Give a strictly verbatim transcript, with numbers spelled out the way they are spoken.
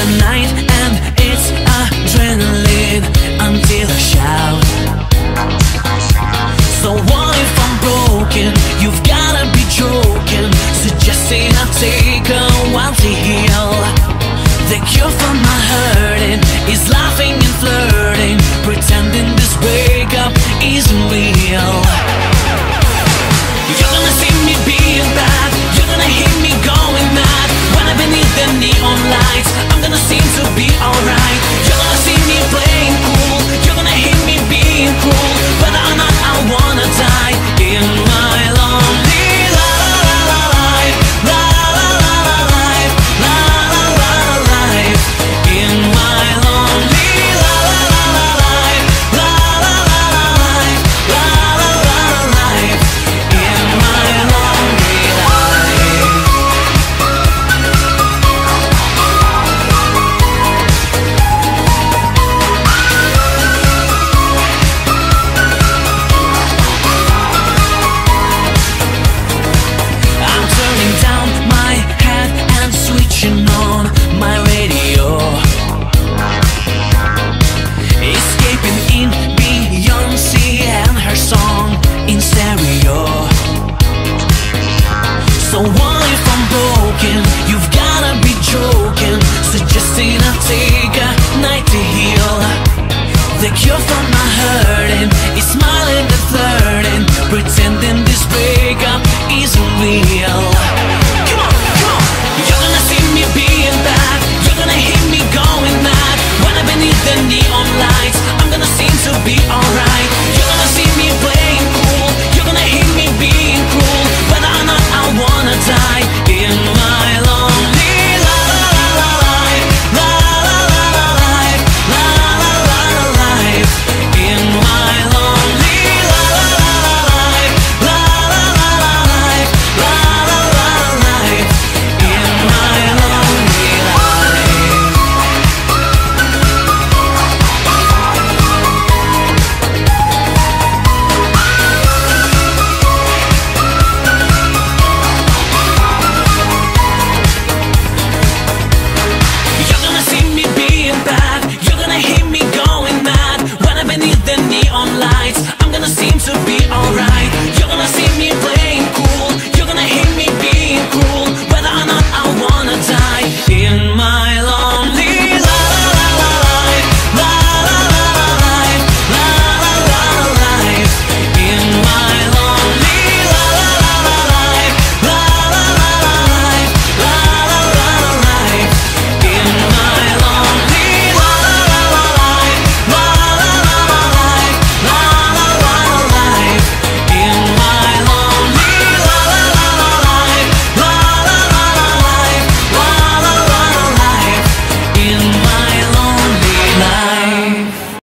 the night and it's adrenaline until I shout. So what if I'm broken? You've gotta be joking, suggesting I take a while to heal. The cure for my hurting is laughing and flirting, pretending this breakup isn't real. You're gonna see me being bad, you're gonna hear me going mad. When I'm beneath the neon lights, I'm gonna seem to be alright.